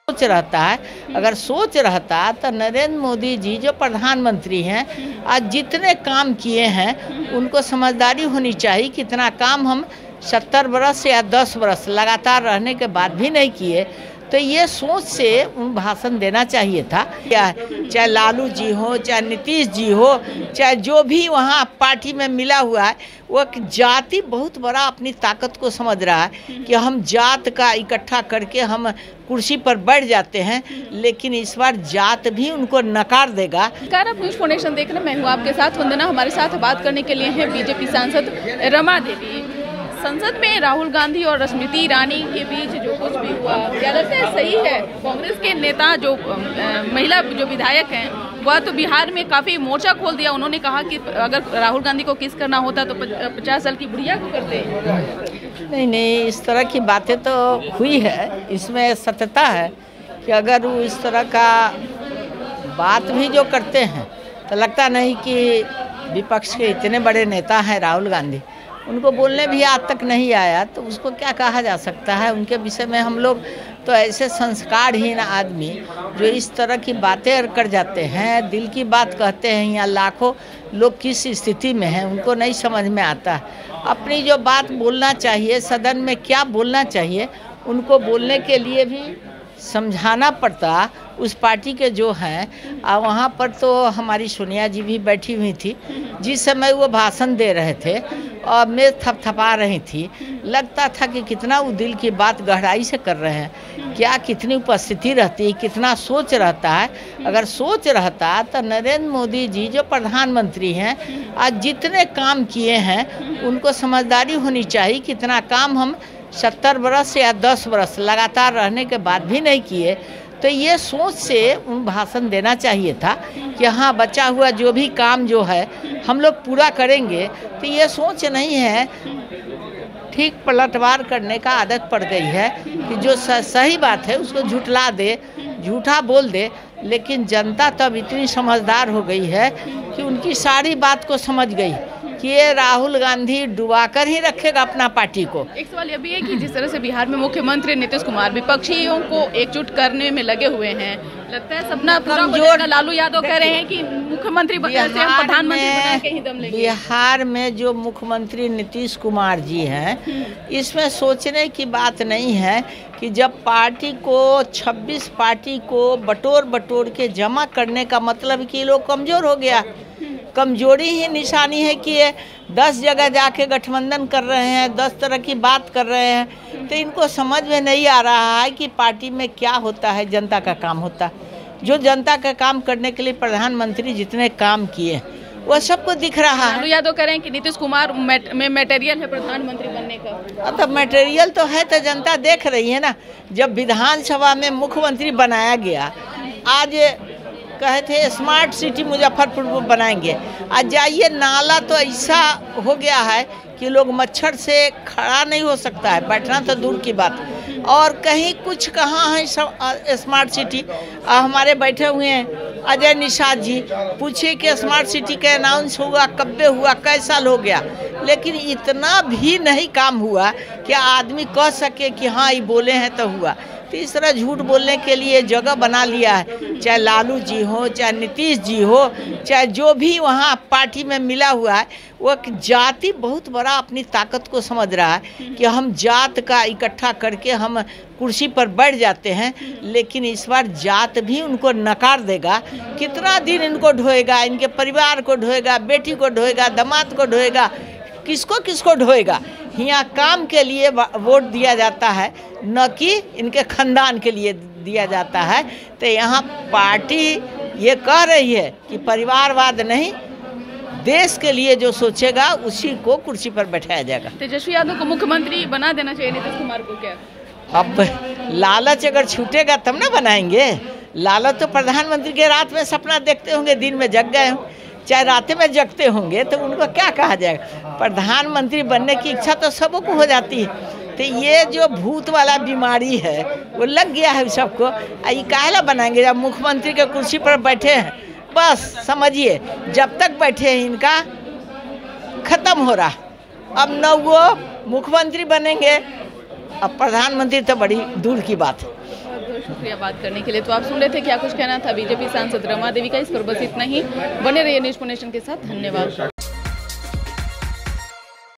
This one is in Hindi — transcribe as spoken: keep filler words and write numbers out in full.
सोच रहता है, अगर सोच रहता तो नरेंद्र मोदी जी जो प्रधानमंत्री हैं आज जितने काम किए हैं उनको समझदारी होनी चाहिए। कितना काम हम सत्तर बरस या दस बरस लगातार रहने के बाद भी नहीं किए, तो ये सोच से उन भाषण देना चाहिए था। क्या चाहे लालू जी हो, चाहे नीतीश जी हो, चाहे जो भी वहाँ पार्टी में मिला हुआ है, वो जाति बहुत बड़ा अपनी ताकत को समझ रहा है कि हम जात का इकट्ठा करके हम कुर्सी पर बैठ जाते हैं, लेकिन इस बार जात भी उनको नकार देगा। आप न्यूज़ फाउंडेशन देख रहे हैं, मैं हूँ आपके साथ वंदना। हमारे साथ बात करने के लिए हैं बीजेपी सांसद रमा देवी। संसद में राहुल गांधी और स्मृति ईरानी के बीच जो कुछ भी हुआ, क्या लगता है सही है? कांग्रेस के नेता जो महिला जो विधायक हैं वह तो बिहार में काफ़ी मोर्चा खोल दिया। उन्होंने कहा कि अगर राहुल गांधी को किस करना होता तो पचास साल की बुढ़िया को करते। नहीं नहीं, इस तरह की बातें तो हुई है, इसमें सत्यता है कि अगर वो इस तरह का बात भी जो करते हैं तो लगता नहीं कि विपक्ष के इतने बड़े नेता हैं राहुल गांधी, उनको बोलने भी आज तक नहीं आया तो उसको क्या कहा जा सकता है। उनके विषय में हम लोग तो ऐसे संस्कारहीन आदमी जो इस तरह की बातें कर जाते हैं, दिल की बात कहते हैं, यहाँ लाखों लोग किस स्थिति में हैं उनको नहीं समझ में आता। अपनी जो बात बोलना चाहिए, सदन में क्या बोलना चाहिए, उनको बोलने के लिए भी समझाना पड़ता उस पार्टी के जो हैं। और वहाँ पर तो हमारी सोनिया जी भी बैठी हुई थी जिस समय वो भाषण दे रहे थे और मैं थपथपा रही थी। लगता था कि कितना वो दिल की बात गहराई से कर रहे हैं, क्या कितनी उपस्थिति रहती है, कितना सोच रहता है। अगर सोच रहता तो नरेंद्र मोदी जी जो प्रधानमंत्री हैं आज जितने काम किए हैं उनको समझदारी होनी चाहिए। कितना काम हम सत्तर बरस या दस बरस लगातार रहने के बाद भी नहीं किए, तो ये सोच से उन भाषण देना चाहिए था कि हाँ बचा हुआ जो भी काम जो है हम लोग पूरा करेंगे। तो ये सोच नहीं है, ठीक पलटवार करने का आदत पड़ गई है कि जो सही बात है उसको झुठला दे, झूठा बोल दे। लेकिन जनता तब इतनी समझदार हो गई है कि उनकी सारी बात को समझ गई कि ये राहुल गांधी डुबाकर ही रखेगा अपना पार्टी को। एक सवाल ये भी है कि जिस तरह से बिहार में मुख्यमंत्री नीतीश कुमार विपक्षियों को एकजुट करने में लगे हुए हैं, लगता है सपना पूरा हो जाएगा। लालू यादव कह रहे हैं कि मुख्यमंत्री से हम प्रधानमंत्री बना के ही दम लेंगे। बिहार में जो मुख्यमंत्री नीतीश कुमार जी हैं, इसमें सोचने की बात नहीं है कि जब पार्टी को छब्बीस पार्टी को बटोर बटोर के जमा करने का मतलब कि लोग कमजोर हो गया। कमजोरी ही निशानी है कि ये दस जगह जाके गठबंधन कर रहे हैं, दस तरह की बात कर रहे हैं, तो इनको समझ में नहीं आ रहा है कि पार्टी में क्या होता है, जनता का काम होता है। जो जनता का काम करने के लिए प्रधानमंत्री जितने काम किए वो सबको दिख रहा है। लालू यादव कह रहे हैं कि नीतीश कुमार में मटेरियल है प्रधानमंत्री बनने का। अब तो मटेरियल तो है, तो जनता देख रही है ना। जब विधानसभा में मुख्यमंत्री बनाया गया, आज कहे थे स्मार्ट सिटी मुजफ्फरपुर में बनाएंगे, आज जाइए नाला तो ऐसा हो गया है कि लोग मच्छर से खड़ा नहीं हो सकता है, बैठना तो दूर की बात। और कहीं कुछ कहाँ है स्मार्ट सिटी। हमारे बैठे हुए हैं अजय निषाद जी, पूछिए कि स्मार्ट सिटी का अनाउंस हुआ कब हुआ, कै साल हो गया, लेकिन इतना भी नहीं काम हुआ कि आदमी कह सके कि हाँ ये बोले हैं तो हुआ। तो इस तरह झूठ बोलने के लिए जगह बना लिया है। चाहे लालू जी हो, चाहे नीतीश जी हो, चाहे जो भी वहाँ पार्टी में मिला हुआ है, वो जाति बहुत बड़ा अपनी ताकत को समझ रहा है कि हम जात का इकट्ठा करके हम कुर्सी पर बैठ जाते हैं, लेकिन इस बार जात भी उनको नकार देगा। कितना दिन इनको ढोएगा, इनके परिवार को ढोएगा, बेटी को ढोएगा, दामाद को ढोएगा, किसको किसको ढोएगा। यहाँ काम के लिए वोट दिया जाता है, न कि इनके खानदान के लिए दिया जाता है। तो यहाँ पार्टी ये कह रही है कि परिवारवाद नहीं, देश के लिए जो सोचेगा उसी को कुर्सी पर बैठाया जाएगा। तेजस्वी यादव को मुख्यमंत्री बना देना चाहिए नीतीश कुमार को क्या? अब लालच अगर छूटेगा तब ना बनाएंगे। लालच तो प्रधानमंत्री के रात में सपना देखते होंगे, दिन में जग गए हों, चाहे रातें में जगते होंगे, तो उनको क्या कहा जाएगा। प्रधानमंत्री बनने की इच्छा तो सबों को हो जाती है। तो ये जो भूत वाला बीमारी है वो लग गया है सबको। ये काहे बनाएंगे जब मुख्यमंत्री के कुर्सी पर बैठे हैं, बस समझिए जब तक बैठे हैं इनका खत्म हो रहा। अब न वो मुख्यमंत्री बनेंगे, अब प्रधानमंत्री तो बड़ी दूर की बात है। शुक्रिया बात करने के लिए। तो आप सुन रहे थे क्या कुछ कहना था बीजेपी सांसद रमा देवी का। इस पर बस इतना ही। बने रहिए न्यूज़ नेशन के साथ। धन्यवाद।